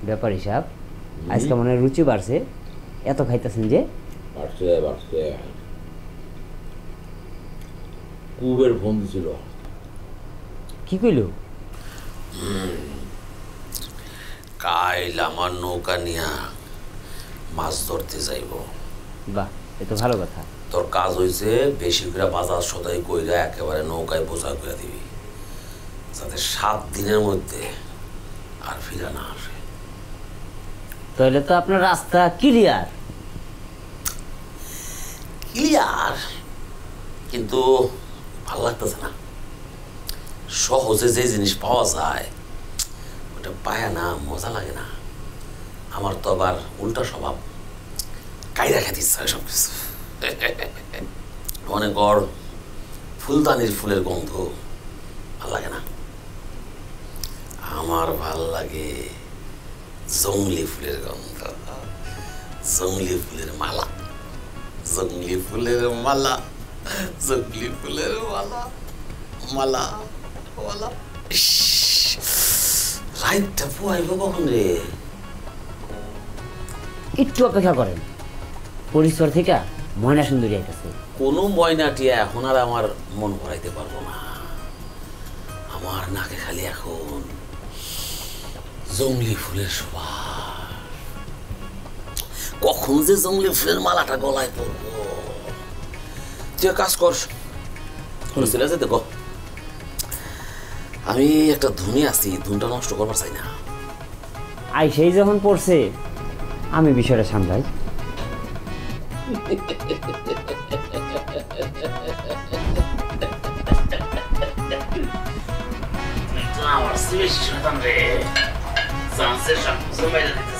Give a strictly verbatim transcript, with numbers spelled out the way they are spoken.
ব্যাপার হিসাব আজকে মনে হয় রুচি বাড়ছে, এত খাইতেছেন যে? বাড়ছে বাড়ছে। কুবের ফোন দিছিল। কি কইল? কাইল আমার নৌকা নিয়া মাছ ধরতে যাইব। বাহ, এ তো ভালো কথা। তোর কাজ হয়েছে বেশি করে বাজার সদাই কইরা একেবারে নৌকায় বোঝা করে দিবি, যাতে সাত দিনের মধ্যে আর ফিরা না আসে। তাহলে তো আপনার রাস্তা ক্লিয়ার। ক্লিয়ার, কিন্তু ভালো লাগতেছে না। সহজে যে জিনিস পাওয়া যায় ওটা পায় না, মজা লাগে না। আমার তো আবার উল্টা স্বভাব, কায়দা খেতে ইচ্ছা হয় সব কিছু। মনে কর ফুলদানির ফুলের গন্ধ ভাল লাগে না, আমার ভাল লাগে জংলি ফুলের গন্ধ, জংলি ফুলের মালা, জংলি ফুলের মালা, জংলি ফুলের মালা, মালা মালা। রাইটটা পুয়াইব কখন রে? একটু অপেক্ষা করেন, পরিসর থেকে ময়না সুন্দরী আইতেছে। কোনো ময়নাটিয়া এখন আর আমার মন ভরাইতে পারবো না। আমার নাকে খালি এখন জংলি ফুলের সুবাস। কখন যে জংলি ফুলের মালাটা গলায় পড়বো। তুই কাজ কর, চলে যেতে কো। আমি একটা ধুনি আছি, ধুনটা নষ্ট করবার চাই না। আই সেই যখন পড়ছে আমি বিষয়টা সামলাই। আমার বেশি শতান রে, চান্সের সব কিছু মেরে দিতে